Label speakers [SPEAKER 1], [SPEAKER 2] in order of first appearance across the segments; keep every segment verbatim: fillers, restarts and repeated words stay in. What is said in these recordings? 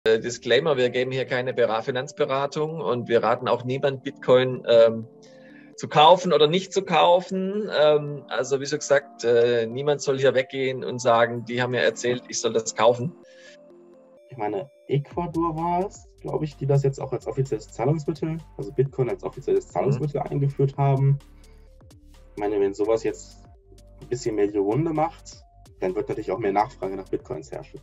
[SPEAKER 1] Disclaimer, wir geben hier keine Finanzberatung und wir raten auch niemand, Bitcoin ähm, zu kaufen oder nicht zu kaufen. Ähm, also wie schon gesagt, äh, niemand soll hier weggehen und sagen, die haben mir erzählt, ich soll das kaufen.
[SPEAKER 2] Ich meine, Ecuador war es, glaube ich, die das jetzt auch als offizielles Zahlungsmittel, also Bitcoin als offizielles Zahlungsmittel mhm. eingeführt haben. Ich meine, wenn sowas jetzt ein bisschen mehr die Runde macht, dann wird natürlich auch mehr Nachfrage nach Bitcoins herrschen.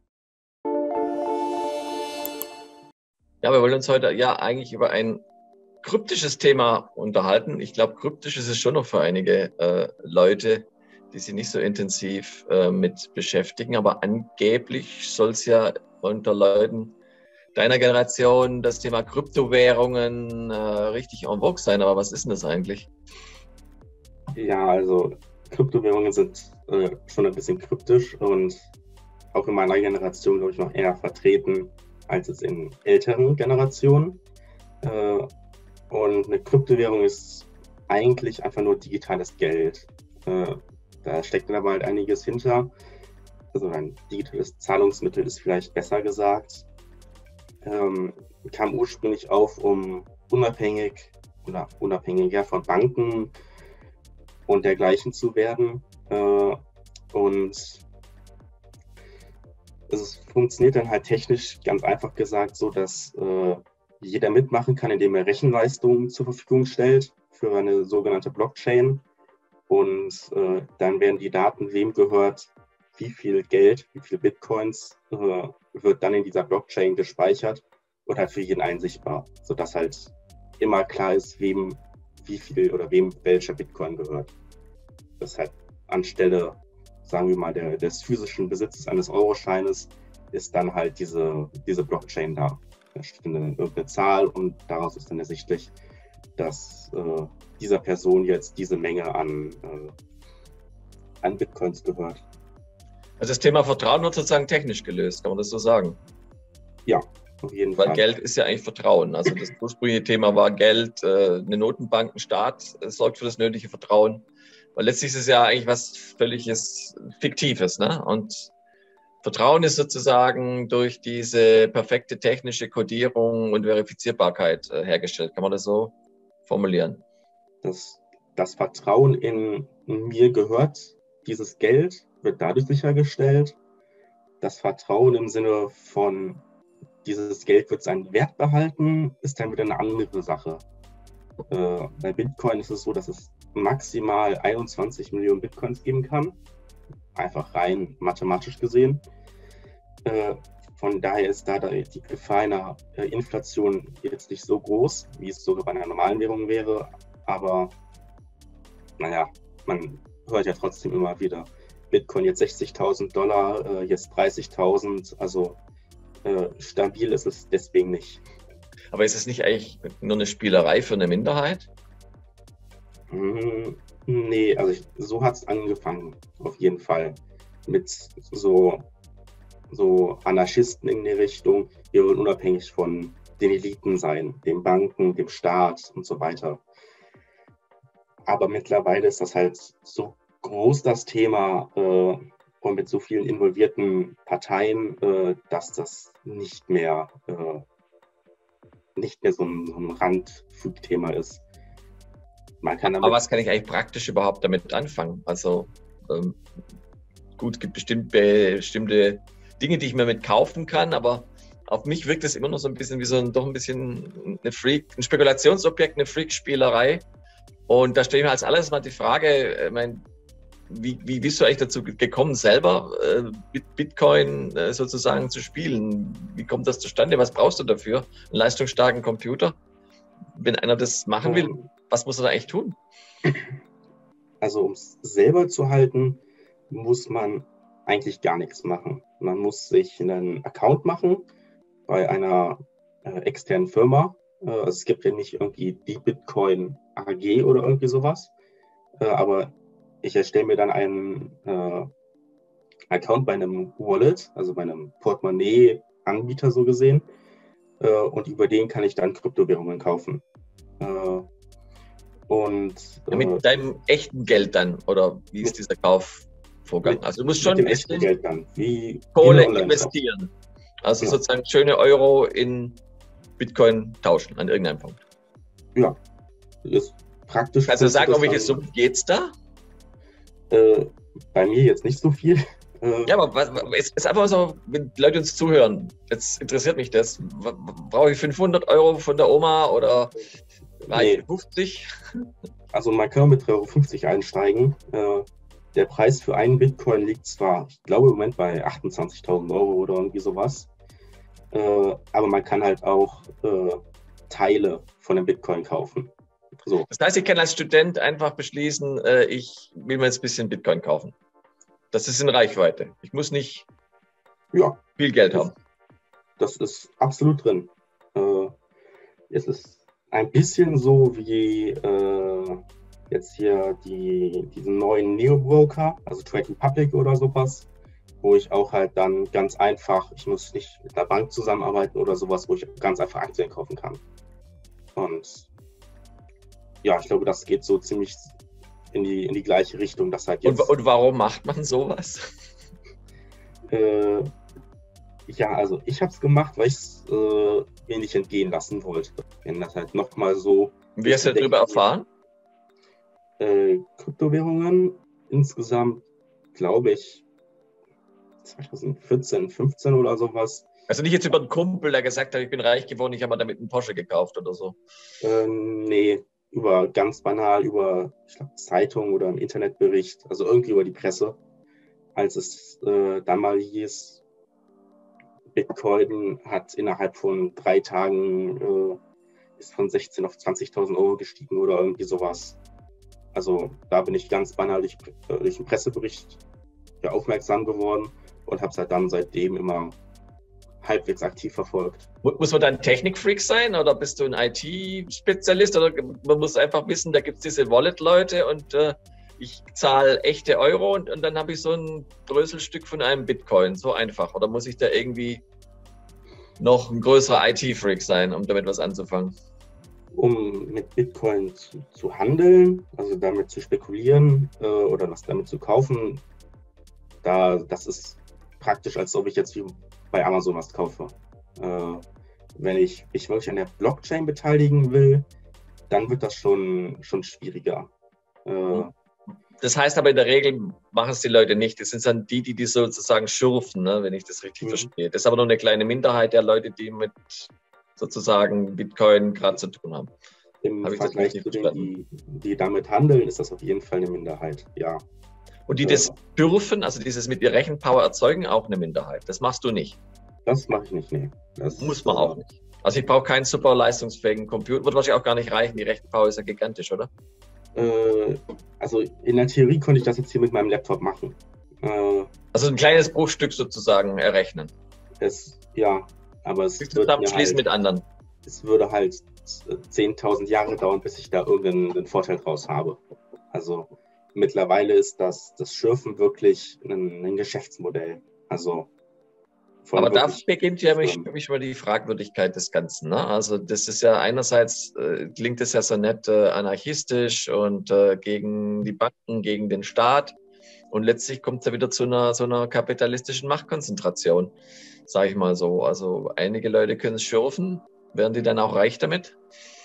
[SPEAKER 1] Ja, wir wollen uns heute ja eigentlich über ein kryptisches Thema unterhalten. Ich glaube, kryptisch ist es schon noch für einige äh, Leute, die sich nicht so intensiv äh, mit beschäftigen. Aber angeblich soll es ja unter Leuten deiner Generation das Thema Kryptowährungen äh, richtig en vogue sein. Aber was ist denn das eigentlich?
[SPEAKER 2] Ja, also Kryptowährungen sind äh, schon ein bisschen kryptisch und auch in meiner Generation, glaube ich, noch eher vertreten als es in älteren Generationen. Äh, und eine Kryptowährung ist eigentlich einfach nur digitales Geld. Äh, da steckt aber halt einiges hinter. Also ein digitales Zahlungsmittel ist vielleicht besser gesagt. Ähm, kam ursprünglich auf, um unabhängig oder unabhängiger von Banken und dergleichen zu werden. Äh, und es funktioniert dann halt technisch ganz einfach gesagt so, dass äh, jeder mitmachen kann, indem er Rechenleistungen zur Verfügung stellt für eine sogenannte Blockchain. Und äh, dann werden die Daten, wem gehört, wie viel Geld, wie viel Bitcoins äh, wird dann in dieser Blockchain gespeichert und halt für jeden einsichtbar, sodass halt immer klar ist, wem wie viel oder wem welcher Bitcoin gehört. Das halt anstelle, sagen wir mal, der, des physischen Besitzes eines Euroscheines ist dann halt diese, diese Blockchain da. Da steht eine, irgendeine Zahl und daraus ist dann ersichtlich, dass äh, dieser Person jetzt diese Menge an, äh, an Bitcoins gehört.
[SPEAKER 1] Also das Thema Vertrauen wird sozusagen technisch gelöst, kann man das so sagen?
[SPEAKER 2] Ja, auf jeden
[SPEAKER 1] Weil
[SPEAKER 2] Fall.
[SPEAKER 1] Geld ist ja eigentlich Vertrauen. Also das ursprüngliche Thema war Geld, äh, eine Notenbank, ein Staat äh, sorgt für das nötige Vertrauen. Weil letztlich ist es ja eigentlich was völliges Fiktives, ne? Und Vertrauen ist sozusagen durch diese perfekte technische Kodierung und Verifizierbarkeit äh, hergestellt. Kann man das so formulieren?
[SPEAKER 2] Das, das Vertrauen in, in mir gehört, dieses Geld wird dadurch sichergestellt. Das Vertrauen im Sinne von dieses Geld wird seinen Wert behalten, ist dann wieder eine andere Sache. Äh, bei Bitcoin ist es so, dass es maximal einundzwanzig Millionen Bitcoins geben kann. Einfach rein mathematisch gesehen. Äh, von daher ist da die Gefahr einer äh, Inflation jetzt nicht so groß, wie es sogar bei einer normalen Währung wäre. Aber naja, man hört ja trotzdem immer wieder, Bitcoin jetzt sechzigtausend Dollar, äh, jetzt dreißigtausend. Also äh, stabil ist es deswegen nicht.
[SPEAKER 1] Aber ist es nicht eigentlich nur eine Spielerei für eine Minderheit?
[SPEAKER 2] Hm, nee, also ich, so hat es angefangen, auf jeden Fall. Mit so, so Anarchisten in die Richtung, wir wollen unabhängig von den Eliten sein, den Banken, dem Staat und so weiter. Aber mittlerweile ist das halt so groß, das Thema, äh, und mit so vielen involvierten Parteien, äh, dass das nicht mehr, äh, nicht mehr so ein, so ein Randthema ist. Man kann damit
[SPEAKER 1] Aber was kann ich eigentlich praktisch überhaupt damit anfangen? Also ähm, gut, es gibt bestimmt bestimmte Dinge, die ich mir mit kaufen kann, aber auf mich wirkt es immer noch so ein bisschen wie so ein, doch ein bisschen eine Freak, ein Spekulationsobjekt, eine Freak-Spielerei. Und da stelle ich mir als alles mal die Frage, ich meine, wie, wie bist du eigentlich dazu gekommen, selber äh, mit Bitcoin äh, sozusagen zu spielen? Wie kommt das zustande? Was brauchst du dafür? Einen leistungsstarken Computer? Wenn einer das machen will, was muss er da eigentlich tun?
[SPEAKER 2] Also um es selber zu halten, muss man eigentlich gar nichts machen. Man muss sich einen Account machen bei einer äh, externen Firma. Äh, es gibt ja nicht irgendwie die Bitcoin A G oder irgendwie sowas. Äh, aber ich erstelle mir dann einen äh, Account bei einem Wallet, also bei einem Portemonnaie-Anbieter so gesehen. Äh, und über den kann ich dann Kryptowährungen kaufen. Äh, und
[SPEAKER 1] Ja, mit
[SPEAKER 2] äh,
[SPEAKER 1] deinem echten Geld dann, oder wie ist dieser Kaufvorgang?
[SPEAKER 2] Mit,
[SPEAKER 1] also du musst schon
[SPEAKER 2] mit dem
[SPEAKER 1] ein
[SPEAKER 2] echten
[SPEAKER 1] bisschen
[SPEAKER 2] Geld dann, wie
[SPEAKER 1] Kohle
[SPEAKER 2] in
[SPEAKER 1] investieren. Also
[SPEAKER 2] Ja.
[SPEAKER 1] sozusagen schöne Euro in Bitcoin tauschen an irgendeinem Punkt.
[SPEAKER 2] Ja, ist praktisch.
[SPEAKER 1] Kannst du sagen, um
[SPEAKER 2] das
[SPEAKER 1] welche
[SPEAKER 2] dann,
[SPEAKER 1] Summen geht es da?
[SPEAKER 2] äh, bei mir jetzt nicht so viel. Äh,
[SPEAKER 1] Ja, aber was, es ist einfach so, wenn Leute uns zuhören, jetzt interessiert mich das. W- Brauche ich fünfhundert Euro von der Oma oder reicht
[SPEAKER 2] nee,
[SPEAKER 1] fünfzig?
[SPEAKER 2] also man kann mit drei Euro fünfzig einsteigen. Äh, der Preis für einen Bitcoin liegt zwar, ich glaube im Moment bei achtundzwanzigtausend Euro oder irgendwie sowas, äh, aber man kann halt auch äh, Teile von dem Bitcoin kaufen. So,
[SPEAKER 1] Das heißt, ich kann als Student einfach beschließen, äh, ich will mir jetzt ein bisschen Bitcoin kaufen. Das ist in Reichweite. Ich muss nicht
[SPEAKER 2] ja,
[SPEAKER 1] viel Geld
[SPEAKER 2] das,
[SPEAKER 1] haben.
[SPEAKER 2] das ist absolut drin. Äh, es ist ein bisschen so wie äh, jetzt hier die, diesen neuen Neo-Broker, also Trade Republic oder sowas, wo ich auch halt dann ganz einfach, ich muss nicht mit der Bank zusammenarbeiten oder sowas, wo ich ganz einfach Aktien kaufen kann. Und ja, ich glaube, das geht so ziemlich in die, in die gleiche Richtung, dass halt
[SPEAKER 1] Und,
[SPEAKER 2] jetzt,
[SPEAKER 1] und warum macht man sowas?
[SPEAKER 2] äh, ja, also ich habe es gemacht, weil ich es äh, mir nicht entgehen lassen wollte. Wenn das halt nochmal so
[SPEAKER 1] Wie hast du darüber erfahren?
[SPEAKER 2] Äh, Kryptowährungen insgesamt, glaube ich, zweitausendvierzehn, fünfzehn oder sowas.
[SPEAKER 1] Also nicht jetzt über einen Kumpel, der gesagt hat, ich bin reich geworden, ich habe mir damit einen Porsche gekauft oder so.
[SPEAKER 2] Ähm, nee, über ganz banal, über, ich glaube, Zeitung oder einen Internetbericht, also irgendwie über die Presse, als es äh, dann mal hieß, Bitcoin hat innerhalb von drei Tagen äh, ist von sechzehntausend auf zwanzigtausend Euro gestiegen oder irgendwie sowas. Also da bin ich ganz banal durch, äh, durch einen Pressebericht ja, aufmerksam geworden und habe es halt dann seitdem immer halbwegs aktiv verfolgt.
[SPEAKER 1] Muss man dann Technikfreak sein oder bist du ein I T-Spezialist? Oder man muss einfach wissen, da gibt es diese Wallet-Leute und äh, ich zahle echte Euro und, und dann habe ich so ein Bröselstück von einem Bitcoin. So einfach. Oder muss ich da irgendwie noch ein größerer I T-Freak sein, um damit was anzufangen?
[SPEAKER 2] Um mit Bitcoin zu, zu handeln, also damit zu spekulieren äh, oder was damit zu kaufen, da, das ist praktisch, als ob ich jetzt wie bei Amazon was kaufe. Äh, wenn ich mich wirklich an der Blockchain beteiligen will, dann wird das schon, schon schwieriger. Äh,
[SPEAKER 1] Das heißt aber in der Regel machen es die Leute nicht. Das sind dann die, die die sozusagen schürfen, ne, wenn ich das richtig
[SPEAKER 2] Mhm.
[SPEAKER 1] verstehe. Das ist aber nur eine kleine Minderheit der Leute, die mit sozusagen Bitcoin gerade zu tun haben.
[SPEAKER 2] Im
[SPEAKER 1] Hab ich das
[SPEAKER 2] Vergleich
[SPEAKER 1] richtig
[SPEAKER 2] zu denen,
[SPEAKER 1] verstanden?
[SPEAKER 2] die, die damit handeln, ist das auf jeden Fall eine Minderheit, ja.
[SPEAKER 1] Und die
[SPEAKER 2] Äh,
[SPEAKER 1] das dürfen, also dieses mit der Rechenpower erzeugen, auch eine Minderheit. Das machst du nicht.
[SPEAKER 2] Das mache ich nicht, nee. Das
[SPEAKER 1] Muss man
[SPEAKER 2] äh,
[SPEAKER 1] auch nicht. Also ich brauche keinen super leistungsfähigen Computer. Wird wahrscheinlich auch gar nicht reichen. Die Rechenpower ist ja gigantisch, oder?
[SPEAKER 2] Äh, also in der Theorie konnte ich das jetzt hier mit meinem Laptop machen. Äh,
[SPEAKER 1] Also ein kleines Bruchstück sozusagen errechnen.
[SPEAKER 2] es, ja, aber es,
[SPEAKER 1] Sich
[SPEAKER 2] wird mir
[SPEAKER 1] zusammenschließen
[SPEAKER 2] halt,
[SPEAKER 1] mit anderen.
[SPEAKER 2] es würde halt zehntausend Jahre dauern, bis ich da irgendeinen Vorteil draus habe. Also mittlerweile ist das, das Schürfen wirklich ein, ein Geschäftsmodell. Also von
[SPEAKER 1] Aber da
[SPEAKER 2] wirklich
[SPEAKER 1] beginnt ja mich,
[SPEAKER 2] Firmen.
[SPEAKER 1] mich mal die Fragwürdigkeit des Ganzen. Ne? Also das ist ja einerseits, äh, klingt es ja so nett äh, anarchistisch und äh, gegen die Banken, gegen den Staat. Und letztlich kommt es ja wieder zu einer, so einer kapitalistischen Machtkonzentration, sage ich mal so. Also einige Leute können es schürfen. Werden die dann auch reich damit?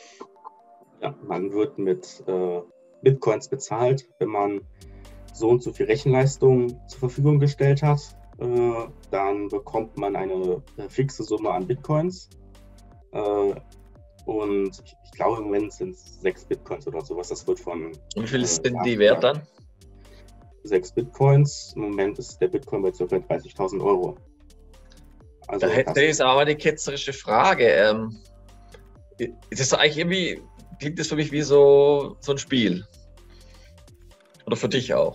[SPEAKER 2] Ja, man wird mit äh, Bitcoins bezahlt, wenn man so und so viel Rechenleistung zur Verfügung gestellt hat. Äh, dann bekommt man eine äh, fixe Summe an Bitcoins. Äh, und ich, ich glaube, im Moment sind es sechs Bitcoins oder sowas. Das wird von.
[SPEAKER 1] Und wie viel
[SPEAKER 2] äh,
[SPEAKER 1] sind die
[SPEAKER 2] ja,
[SPEAKER 1] wert dann?
[SPEAKER 2] Sechs Bitcoins. Im Moment ist der Bitcoin bei ca. dreißigtausend Euro. Also
[SPEAKER 1] Da hätte
[SPEAKER 2] das,
[SPEAKER 1] ich jetzt aber mal die ketzerische Frage. Ähm, das ist eigentlich irgendwie, klingt das für mich wie so, so ein Spiel. Oder für dich auch.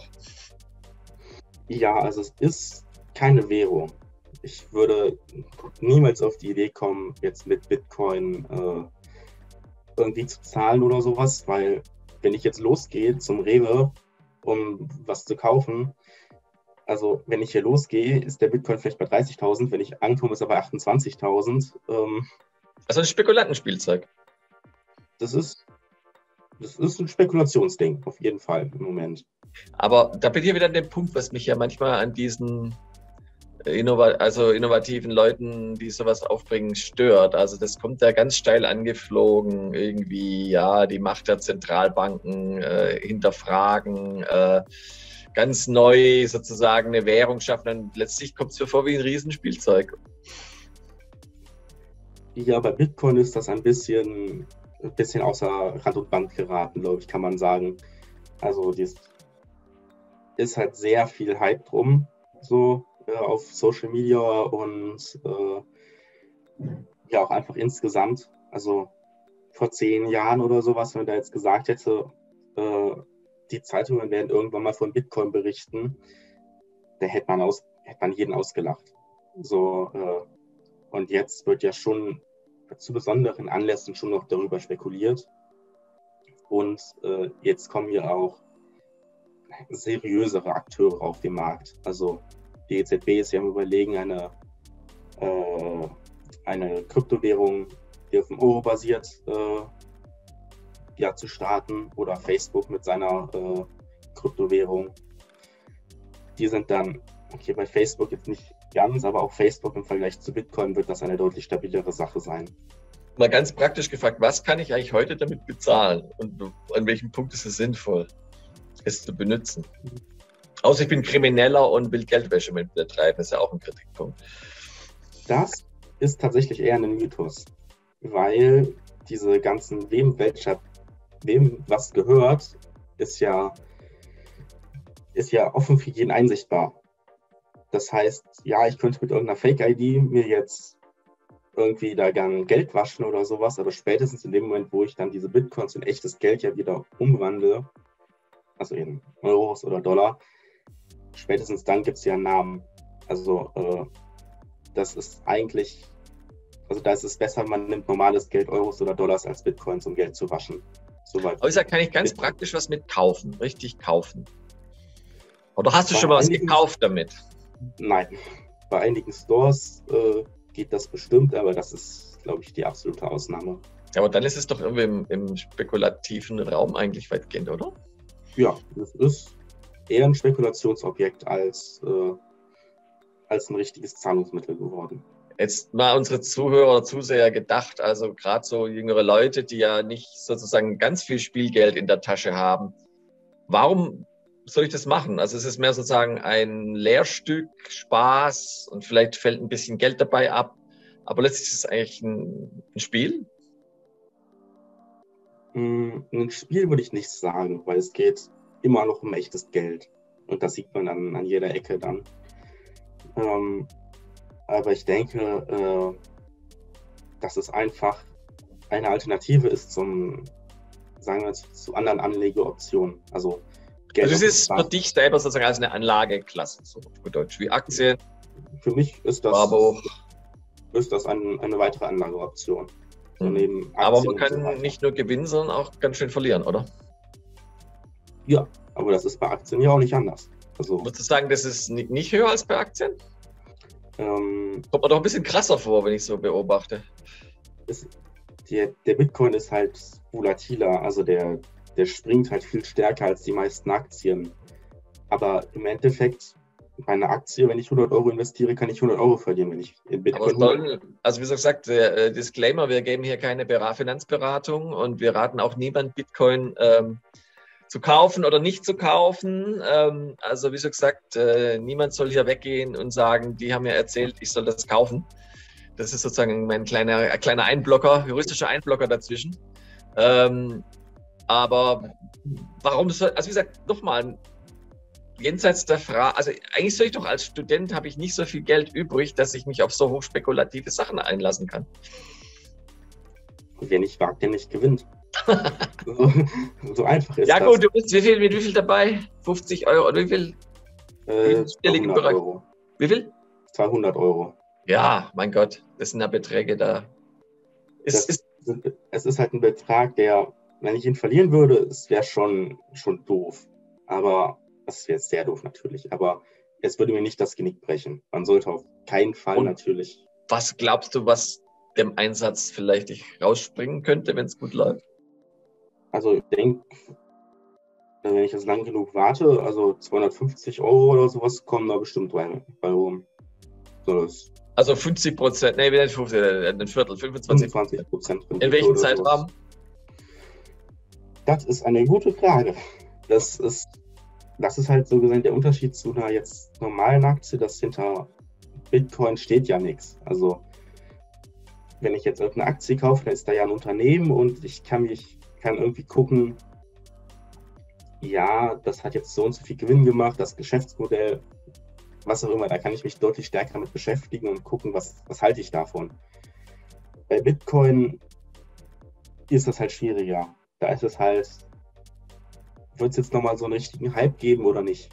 [SPEAKER 2] ja, also es ist keine Währung. Ich würde niemals auf die Idee kommen, jetzt mit Bitcoin äh, irgendwie zu zahlen oder sowas, weil wenn ich jetzt losgehe zum Rewe, um was zu kaufen, also wenn ich hier losgehe, ist der Bitcoin vielleicht bei dreißigtausend, wenn ich ankomme, ist er bei achtundzwanzigtausend. Ähm,
[SPEAKER 1] Also ein Spekulantenspielzeug.
[SPEAKER 2] das ist, das ist ein Spekulationsding, auf jeden Fall im Moment.
[SPEAKER 1] Aber da bin ich wieder an dem Punkt, was mich ja manchmal an diesen innova also innovativen Leuten, die sowas aufbringen, stört. Also das kommt da ganz steil angeflogen, irgendwie, ja, die Macht der Zentralbanken äh, hinterfragen, äh, ganz neu sozusagen eine Währung schaffen und letztlich kommt es mir vor wie ein Riesenspielzeug.
[SPEAKER 2] Ja, bei Bitcoin ist das ein bisschen, ein bisschen außer Rand und Band geraten, glaube ich, kann man sagen. Also dies ist halt sehr viel Hype drum, so äh, auf Social Media und äh, ja auch einfach insgesamt. Also vor zehn Jahren oder sowas, wenn man da jetzt gesagt hätte, äh, die Zeitungen werden irgendwann mal von Bitcoin berichten, da hätte man, aus, hätte man jeden ausgelacht. So, äh, und jetzt wird ja schon zu besonderen Anlässen schon noch darüber spekuliert. Und äh, jetzt kommen ja auch seriösere Akteure auf den Markt. Also die E Z B ist ja am Überlegen, eine, äh, eine Kryptowährung, die auf dem Euro basiert, äh, ja, zu starten, oder Facebook mit seiner äh, Kryptowährung. Die sind dann, okay, bei Facebook jetzt nicht ganz, aber auch Facebook im Vergleich zu Bitcoin wird das eine deutlich stabilere Sache sein.
[SPEAKER 1] Mal ganz praktisch gefragt, was kann ich eigentlich heute damit bezahlen und an welchem Punkt ist es sinnvoll, es zu benutzen? Außer ich bin Krimineller und will Geldwäsche mit betreiben, das ist ja auch ein Kritikpunkt.
[SPEAKER 2] Das ist tatsächlich eher ein Mythos, weil diese ganzen, wem welcher, wem was gehört, ist ja, ist ja offen für jeden einsichtbar. Das heißt, ja, ich könnte mit irgendeiner Fake-I D mir jetzt irgendwie da gern Geld waschen oder sowas, aber spätestens in dem Moment, wo ich dann diese Bitcoins in echtes Geld ja wieder umwandle, also in Euros oder Dollar, spätestens dann gibt es ja einen Namen. Also äh, das ist eigentlich, also da ist es besser, man nimmt normales Geld, Euros oder Dollars, als Bitcoins, um Geld zu waschen. Soweit.
[SPEAKER 1] Aber da kann ich ganz Bitcoin. praktisch was mit kaufen, richtig kaufen. Oder hast du
[SPEAKER 2] Bei
[SPEAKER 1] schon mal was
[SPEAKER 2] einigen,
[SPEAKER 1] gekauft damit?
[SPEAKER 2] Nein. Bei einigen Stores äh, geht das bestimmt, aber das ist, glaube ich, die absolute Ausnahme.
[SPEAKER 1] Ja, aber dann ist es doch irgendwie im, im spekulativen Raum eigentlich weitgehend, oder?
[SPEAKER 2] Ja, das ist eher ein Spekulationsobjekt als, äh, als ein richtiges Zahlungsmittel geworden.
[SPEAKER 1] Jetzt mal unsere Zuhörer oder Zuseher gedacht, also gerade so jüngere Leute, die ja nicht sozusagen ganz viel Spielgeld in der Tasche haben. Warum soll ich das machen? Also es ist mehr sozusagen ein Lehrstück, Spaß und vielleicht fällt ein bisschen Geld dabei ab. Aber letztlich ist es eigentlich ein, ein Spiel.
[SPEAKER 2] Ein Spiel würde ich nicht sagen, weil es geht immer noch um echtes Geld. Und das sieht man an, an jeder Ecke dann. Ähm, aber ich denke, äh, dass es einfach eine Alternative ist zum, sagen wir, zu, zu anderen Anlegeoptionen. Also Geld.
[SPEAKER 1] Also es ist für dich selber sozusagen als eine Anlageklasse, so auf Deutsch, wie Aktien.
[SPEAKER 2] Für mich ist das,
[SPEAKER 1] aber
[SPEAKER 2] ist das ein, eine weitere Anlageoption. So neben
[SPEAKER 1] aber man
[SPEAKER 2] Aktien und so
[SPEAKER 1] kann
[SPEAKER 2] weiter.
[SPEAKER 1] nicht nur gewinnen, sondern auch ganz schön verlieren, oder?
[SPEAKER 2] Ja, aber das ist bei Aktien ja auch nicht anders. Also,
[SPEAKER 1] Würdest du sagen, das ist ni- nicht höher als bei Aktien?
[SPEAKER 2] ähm,
[SPEAKER 1] Kommt mir doch ein bisschen krasser vor, wenn ich so beobachte.
[SPEAKER 2] ist, der, der Bitcoin ist halt volatiler, also der, der springt halt viel stärker als die meisten Aktien. Aber im Endeffekt, bei einer Aktie, wenn ich hundert Euro investiere, kann ich hundert Euro verlieren, wenn ich in
[SPEAKER 1] Aber
[SPEAKER 2] Bitcoin
[SPEAKER 1] es soll, also wie gesagt, der äh, Disclaimer, wir geben hier keine Bera- Finanzberatung und wir raten auch niemand, Bitcoin ähm, zu kaufen oder nicht zu kaufen. Ähm, also wie so gesagt, äh, niemand soll hier weggehen und sagen, die haben mir erzählt, ich soll das kaufen. Das ist sozusagen mein kleiner, äh, kleiner Einblocker, juristischer Einblocker dazwischen. Ähm, aber warum soll, also wie gesagt, nochmal, jenseits der Frage, also eigentlich soll ich doch als Student, habe ich nicht so viel Geld übrig, dass ich mich auf so hochspekulative Sachen einlassen kann.
[SPEAKER 2] Und wer nicht wagt, der nicht gewinnt. so, so einfach ist
[SPEAKER 1] ja,
[SPEAKER 2] das.
[SPEAKER 1] Ja gut, du bist wie viel, mit wie viel dabei? fünfzig Euro oder wie viel?
[SPEAKER 2] Äh,
[SPEAKER 1] Stelligen
[SPEAKER 2] zweihundert
[SPEAKER 1] Bereich.
[SPEAKER 2] Euro.
[SPEAKER 1] Wie viel?
[SPEAKER 2] zweihundert Euro.
[SPEAKER 1] Ja, mein Gott, das sind ja Beträge da.
[SPEAKER 2] Das
[SPEAKER 1] Ist, ist,
[SPEAKER 2] sind, es ist halt ein Betrag, der, wenn ich ihn verlieren würde, es wäre schon, schon doof. Aber das wäre sehr doof natürlich. Aber es würde mir nicht das Genick brechen. Man sollte auf keinen Fall
[SPEAKER 1] Und
[SPEAKER 2] natürlich.
[SPEAKER 1] was glaubst du, was dem Einsatz vielleicht ich rausspringen könnte, wenn es gut läuft?
[SPEAKER 2] Also ich denke, wenn ich jetzt lang genug warte, also zweihundertfünfzig Euro oder sowas, kommen da bestimmt bei, bei rum. So das
[SPEAKER 1] Also fünfzig Prozent, nee, nicht fünfzig, ein Viertel, fünfundzwanzig
[SPEAKER 2] fünfundzwanzig Prozent
[SPEAKER 1] In welchem Zeitraum?
[SPEAKER 2] Das ist eine gute Frage. Das ist, das ist halt so gesehen der Unterschied zu einer jetzt normalen Aktie, dass hinter Bitcoin steht ja nichts. Also wenn ich jetzt irgendeine Aktie kaufe, dann ist da ja ein Unternehmen und ich kann mich kann irgendwie gucken, ja, das hat jetzt so und so viel Gewinn gemacht, das Geschäftsmodell, was auch immer, da kann ich mich deutlich stärker mit beschäftigen und gucken, was, was halte ich davon. Bei Bitcoin ist das halt schwieriger. Da ist es halt, wird es jetzt nochmal so einen richtigen Hype geben oder nicht?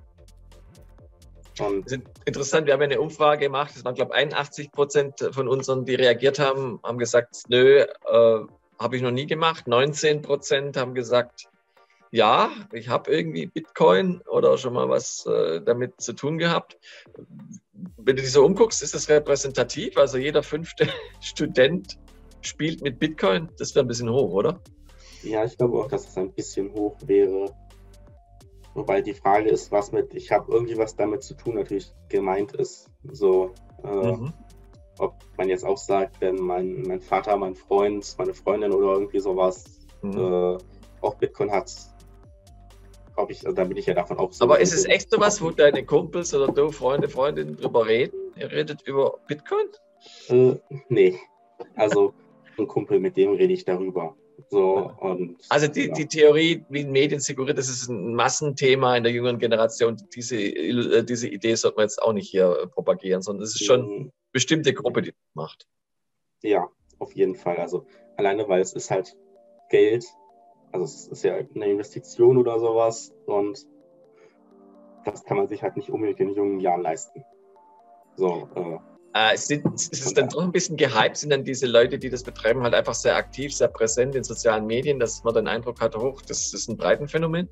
[SPEAKER 1] Und das ist interessant, wir haben ja eine Umfrage gemacht, es waren, glaube ich, einundachtzig Prozent von unseren, die reagiert haben, haben gesagt, nö, äh, habe ich noch nie gemacht. neunzehn Prozent haben gesagt, ja, ich habe irgendwie Bitcoin oder schon mal was äh, damit zu tun gehabt. Wenn du dich so umguckst, ist das repräsentativ? Also jeder fünfte Student spielt mit Bitcoin. Das wäre ein bisschen hoch, oder?
[SPEAKER 2] Ja, ich glaube auch, dass es ein bisschen hoch wäre. Wobei die Frage ist, was mit, ich habe irgendwie was damit zu tun, natürlich gemeint ist. So, äh, mhm. Ob man jetzt auch sagt, wenn mein, mein Vater, mein Freund, meine Freundin oder irgendwie sowas mhm. äh, auch Bitcoin hat, glaube ich, also da bin ich ja davon auch so.
[SPEAKER 1] Aber ist es echt sowas, wo deine Kumpels oder du, Freunde, Freundinnen drüber reden? Ihr redet über Bitcoin?
[SPEAKER 2] Äh, nee. Also ein Kumpel, mit dem rede ich darüber. So, und,
[SPEAKER 1] also die, ja. die Theorie, wie Medien zirkuliert, das ist ein Massenthema in der jüngeren Generation. Diese, diese Idee sollte man jetzt auch nicht hier propagieren, sondern es ist schon eine bestimmte Gruppe, die das macht.
[SPEAKER 2] Ja, auf jeden Fall. Also alleine, weil es ist halt Geld, also es ist ja eine Investition oder sowas und das kann man sich halt nicht unbedingt in jungen Jahren leisten. So, äh,
[SPEAKER 1] Äh, sind, ist es dann doch ein bisschen gehypt? Sind dann diese Leute, die das betreiben, halt einfach sehr aktiv, sehr präsent in sozialen Medien, dass man den Eindruck hat, hoch, das ist ein Breitenphänomen?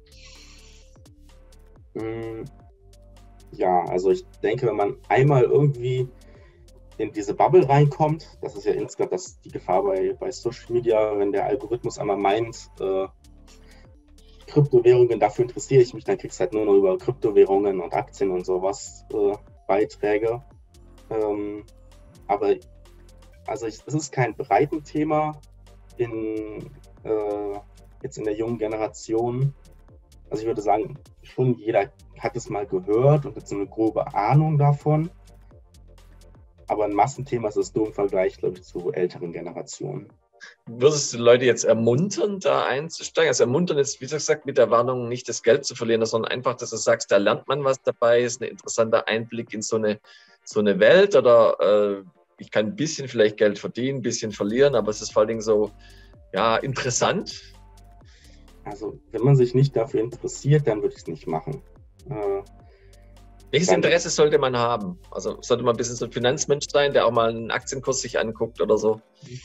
[SPEAKER 2] Ja, also ich denke, wenn man einmal irgendwie in diese Bubble reinkommt, das ist ja insgesamt das, die Gefahr bei, bei Social Media, wenn der Algorithmus einmal meint, äh, Kryptowährungen, dafür interessiere ich mich, dann kriegst du halt nur noch über Kryptowährungen und Aktien und sowas äh, Beiträge. Ähm, aber also ich, es ist kein Breitenthema in, äh, jetzt in der jungen Generation. Also ich würde sagen, schon jeder hat es mal gehört und hat so eine grobe Ahnung davon. Aber ein Massenthema ist es nur im Vergleich, glaube ich, zu älteren Generationen.
[SPEAKER 1] Würdest du Leute jetzt ermuntern, da einzusteigen? Also ermuntern ist, wie gesagt, mit der Warnung, nicht das Geld zu verlieren, sondern einfach, dass du sagst, da lernt man was dabei, ist ein interessanter Einblick in so eine, so eine Welt oder äh, ich kann ein bisschen vielleicht Geld verdienen, ein bisschen verlieren, aber es ist vor allen Dingen so, ja, interessant.
[SPEAKER 2] Also wenn man sich nicht dafür interessiert, dann würde ich es nicht machen. Äh,
[SPEAKER 1] Welches dann, Interesse sollte man haben? Also sollte man ein bisschen so ein Finanzmensch sein, der auch mal einen Aktienkurs sich anguckt oder so?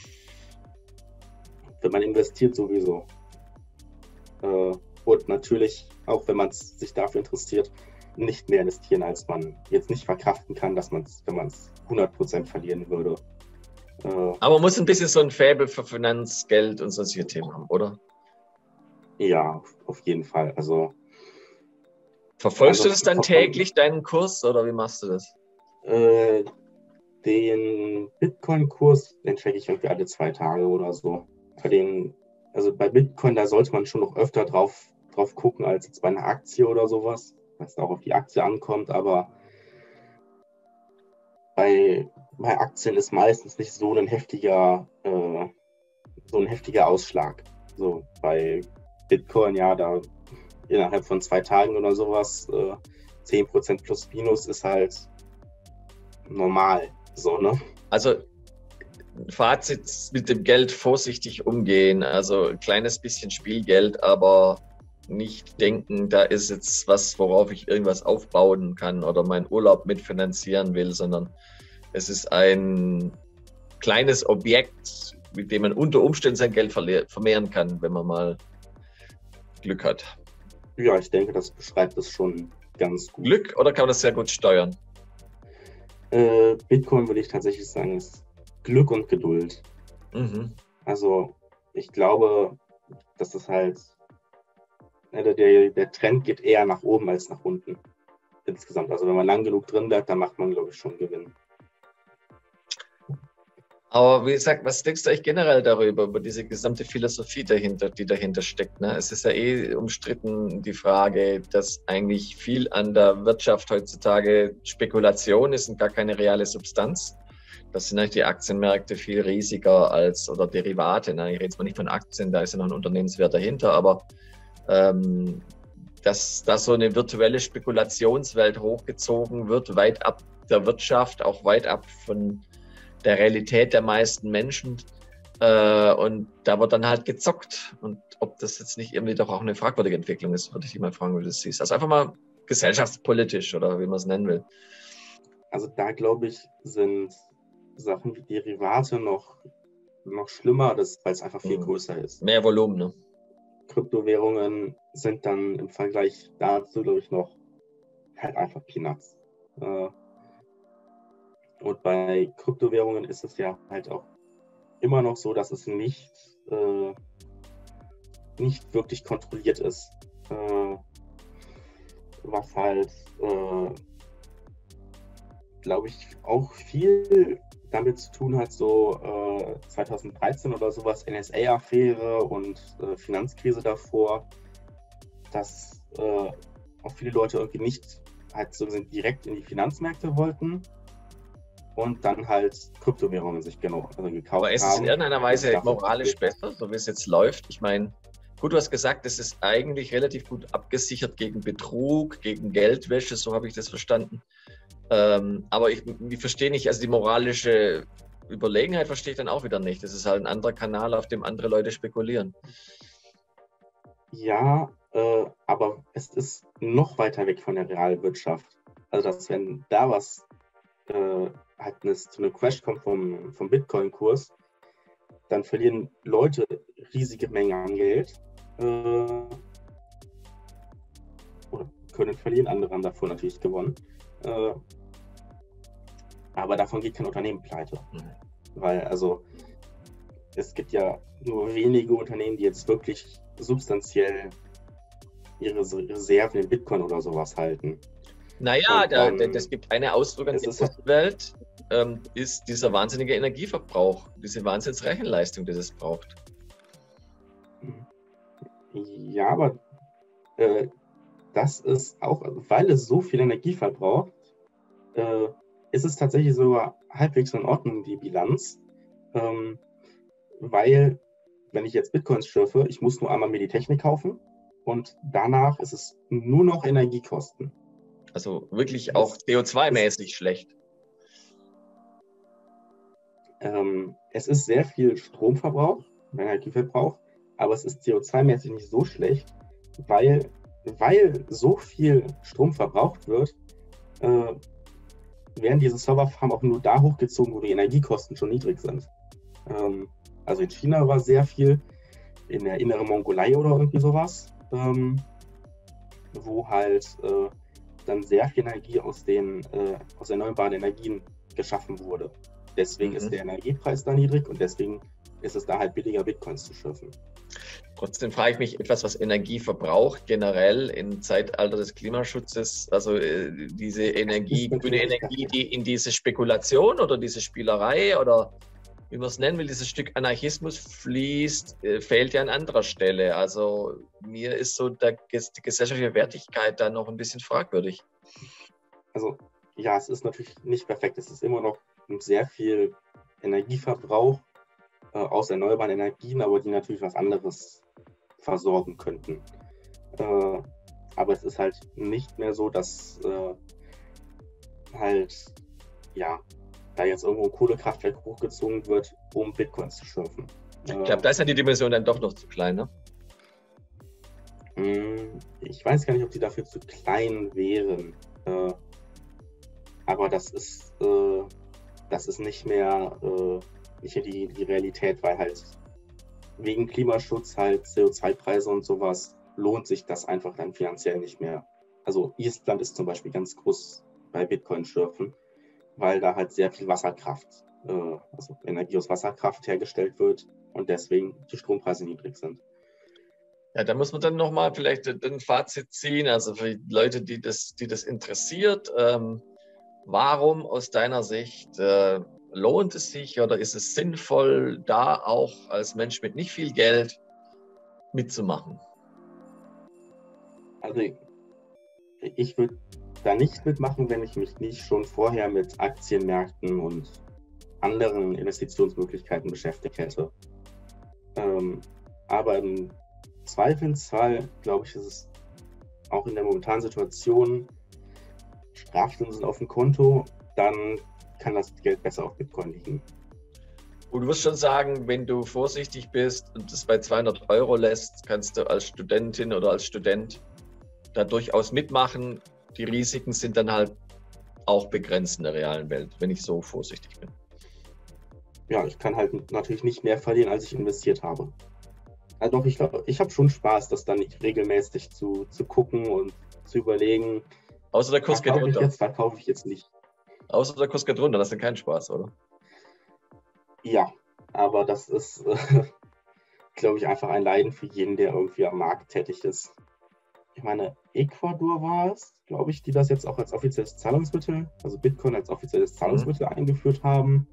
[SPEAKER 2] Wenn man investiert sowieso. Äh, und natürlich, auch wenn man sich dafür interessiert, nicht mehr investieren, als man jetzt nicht verkraften kann, dass man es, wenn man es hundert Prozent verlieren würde. Äh,
[SPEAKER 1] Aber man muss ein bisschen so ein Faible für Finanz, Geld und solche Themen haben, oder?
[SPEAKER 2] Ja, auf jeden Fall. Also
[SPEAKER 1] Verfolgst also, du das dann täglich, deinen Kurs, oder wie machst du das?
[SPEAKER 2] Äh, den Bitcoin-Kurs, den checke ich irgendwie alle zwei Tage oder so. Bei den, also bei Bitcoin, da sollte man schon noch öfter drauf, drauf gucken, als jetzt bei einer Aktie oder sowas, weil es auch auf die Aktie ankommt, aber bei, bei Aktien ist meistens nicht so ein heftiger, äh, so ein heftiger Ausschlag. So bei Bitcoin, ja, da innerhalb von zwei Tagen oder sowas, äh, zehn Prozent plus minus ist halt normal, so, ne?
[SPEAKER 1] Also Fazit mit dem Geld vorsichtig umgehen, also ein kleines bisschen Spielgeld, aber nicht denken, da ist jetzt was, worauf ich irgendwas aufbauen kann oder meinen Urlaub mitfinanzieren will, sondern es ist ein kleines Objekt, mit dem man unter Umständen sein Geld vermehren kann, wenn man mal Glück hat.
[SPEAKER 2] Ja, ich denke, das beschreibt es schon ganz gut.
[SPEAKER 1] Glück oder kann man das sehr gut steuern?
[SPEAKER 2] Äh, Bitcoin würde ich tatsächlich sagen, ist Glück und Geduld.
[SPEAKER 1] Mhm.
[SPEAKER 2] Also ich glaube, dass das halt, der, der, der Trend geht eher nach oben als nach unten insgesamt. Also wenn man lang genug drin bleibt, dann macht man, glaube ich, schon Gewinn.
[SPEAKER 1] Aber wie gesagt, was denkst du eigentlich generell darüber, über diese gesamte Philosophie dahinter, die dahinter steckt? Ne? Es ist ja eh umstritten, die Frage, dass eigentlich viel an der Wirtschaft heutzutage Spekulation ist und gar keine reale Substanz. Das sind eigentlich die Aktienmärkte viel riesiger als, oder Derivate. Ne? Ich rede jetzt mal nicht von Aktien, da ist ja noch ein Unternehmenswert dahinter, aber ähm, dass da so eine virtuelle Spekulationswelt hochgezogen wird, weit ab der Wirtschaft, auch weit ab von der Realität der meisten Menschen. Äh, und da wird dann halt gezockt. Und ob das jetzt nicht irgendwie doch auch eine fragwürdige Entwicklung ist, würde ich dich mal fragen, wie du das siehst. Also einfach mal gesellschaftspolitisch oder wie man es nennen will.
[SPEAKER 2] Also da glaube ich, sind Sachen wie Derivate noch, noch schlimmer, weil es einfach viel größer ist.
[SPEAKER 1] Mehr Volumen, ne?
[SPEAKER 2] Kryptowährungen sind dann im Vergleich dazu, glaube ich, noch halt einfach Peanuts. Äh, und bei Kryptowährungen ist es ja halt auch immer noch so, dass es nicht, äh, nicht wirklich kontrolliert ist. Äh, was halt, äh, glaube ich, auch viel damit zu tun hat, so äh, zweitausenddreizehn oder sowas, N S A-Affäre und äh, Finanzkrise davor, dass äh, auch viele Leute irgendwie nicht halt so sind direkt in die Finanzmärkte wollten und dann halt Kryptowährungen sich genau also gekauft haben.
[SPEAKER 1] Aber ist es in irgendeiner Weise moralisch besser, so wie es jetzt läuft? Ich meine, gut, du hast gesagt, es ist eigentlich relativ gut abgesichert gegen Betrug, gegen Geldwäsche, so habe ich das verstanden. Ähm, aber ich, ich verstehe nicht, also die moralische Überlegenheit verstehe ich dann auch wieder nicht. Das ist halt ein anderer Kanal, auf dem andere Leute spekulieren.
[SPEAKER 2] Ja, äh, aber es ist noch weiter weg von der Realwirtschaft. Also, dass wenn da was äh, halt eine, zu einem Crash kommt vom, vom Bitcoin-Kurs, dann verlieren Leute riesige Mengen an Geld. Äh, oder können verlieren, andere haben davor natürlich gewonnen. Äh, aber davon geht kein Unternehmen pleite. Mhm. Weil also es gibt ja nur wenige Unternehmen, die jetzt wirklich substanziell ihre Reserven in Bitcoin oder sowas halten.
[SPEAKER 1] Naja, da, das gibt eine Ausdruck an der Welt, ähm, ist dieser wahnsinnige Energieverbrauch, diese Wahnsinnsrechenleistung, die es braucht.
[SPEAKER 2] Ja, aber äh, das ist auch, weil es so viel Energie verbraucht, äh, ist es tatsächlich sogar halbwegs in Ordnung, die Bilanz. Ähm, weil, wenn ich jetzt Bitcoins schürfe, ich muss nur einmal mir die Technik kaufen und danach ist es nur noch Energiekosten.
[SPEAKER 1] Also wirklich auch C O zwei mäßig schlecht.
[SPEAKER 2] Ähm, es ist sehr viel Stromverbrauch, Energieverbrauch, aber es ist C O zwei mäßig nicht so schlecht, weil, weil so viel Strom verbraucht wird, äh, werden diese Serverfarmen auch nur da hochgezogen, wo die Energiekosten schon niedrig sind. Ähm, also in China war sehr viel, in der inneren Mongolei oder irgendwie sowas, ähm, wo halt äh, dann sehr viel Energie aus den äh, aus erneuerbaren Energien geschaffen wurde. Deswegen mhm. ist der Energiepreis da niedrig und deswegen ist es da halt billiger, Bitcoins zu schürfen.
[SPEAKER 1] Trotzdem frage ich mich etwas, was Energie verbraucht, generell im Zeitalter des Klimaschutzes, also äh, diese Energie, grüne Energie, die in diese Spekulation oder diese Spielerei oder wie man es nennen will, dieses Stück Anarchismus fließt, äh, fehlt ja an anderer Stelle. Also mir ist so der, die gesellschaftliche Wertigkeit da noch ein bisschen fragwürdig.
[SPEAKER 2] Also ja, es ist natürlich nicht perfekt. Es ist immer noch sehr viel Energieverbrauch äh, aus erneuerbaren Energien, aber die natürlich was anderes versorgen könnten. Äh, aber es ist halt nicht mehr so, dass äh, halt, ja, da jetzt irgendwo ein Kohlekraftwerk hochgezogen wird, um Bitcoins zu schürfen.
[SPEAKER 1] Ich glaube, da ist ja die Dimension dann doch noch zu klein, ne?
[SPEAKER 2] Ich weiß gar nicht, ob die dafür zu klein wären. Äh, aber das ist, äh, das ist nicht mehr, äh, nicht mehr die, die Realität, weil halt wegen Klimaschutz halt C O zwei Preise und sowas lohnt sich das einfach dann finanziell nicht mehr. Also Island ist zum Beispiel ganz groß bei Bitcoin-Schürfen, weil da halt sehr viel Wasserkraft, äh, also Energie aus Wasserkraft hergestellt wird und deswegen die Strompreise niedrig sind.
[SPEAKER 1] Ja, da muss man dann nochmal vielleicht ein Fazit ziehen, also für die Leute, die das, die das interessiert, ähm, warum aus deiner Sicht äh, lohnt es sich oder ist es sinnvoll, da auch als Mensch mit nicht viel Geld mitzumachen?
[SPEAKER 2] Also ich würde da nicht mitmachen, wenn ich mich nicht schon vorher mit Aktienmärkten und anderen Investitionsmöglichkeiten beschäftigt hätte. Ähm, aber im Zweifelsfall, glaube ich, ist es auch in der momentanen Situation, Strafzinsen auf dem Konto, dann kann das Geld besser auf Bitcoin liegen.
[SPEAKER 1] Und du wirst schon sagen, wenn du vorsichtig bist und das bei zweihundert Euro lässt, kannst du als Studentin oder als Student da durchaus mitmachen. Die Risiken sind dann halt auch begrenzt in der realen Welt, wenn ich so vorsichtig bin.
[SPEAKER 2] Ja, ich kann halt natürlich nicht mehr verlieren, als ich investiert habe. Also doch, ich glaube, ich habe schon Spaß, das dann nicht regelmäßig zu, zu gucken und zu überlegen.
[SPEAKER 1] Außer der Kurs geht
[SPEAKER 2] Verkaufe ich
[SPEAKER 1] runter.
[SPEAKER 2] jetzt, verkaufe ich jetzt nicht.
[SPEAKER 1] Außer der Kurs geht runter, das ist dann kein Spaß, oder?
[SPEAKER 2] Ja, aber das ist, äh, glaube ich, einfach ein Leiden für jeden, der irgendwie am Markt tätig ist. Ich meine, Ecuador war es, glaube ich, die das jetzt auch als offizielles Zahlungsmittel, also Bitcoin als offizielles Zahlungsmittel mhm. eingeführt haben.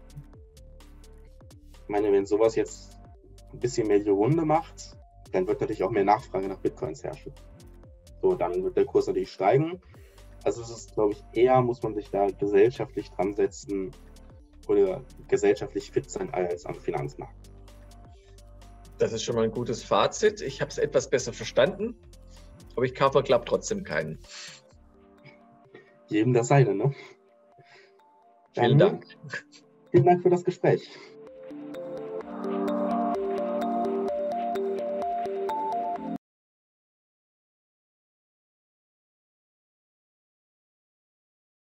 [SPEAKER 2] Ich meine, wenn sowas jetzt ein bisschen mehr die Runde macht, dann wird natürlich auch mehr Nachfrage nach Bitcoins herrschen. So, dann wird der Kurs natürlich steigen. Also es ist, glaube ich, eher muss man sich da gesellschaftlich dran setzen oder gesellschaftlich fit sein als am Finanzmarkt.
[SPEAKER 1] Das ist schon mal ein gutes Fazit. Ich habe es etwas besser verstanden, aber ich kaufe, glaube trotzdem keinen.
[SPEAKER 2] Jedem das seine, ne?
[SPEAKER 1] Vielen
[SPEAKER 2] Dann,
[SPEAKER 1] Dank.
[SPEAKER 2] Vielen Dank für das Gespräch.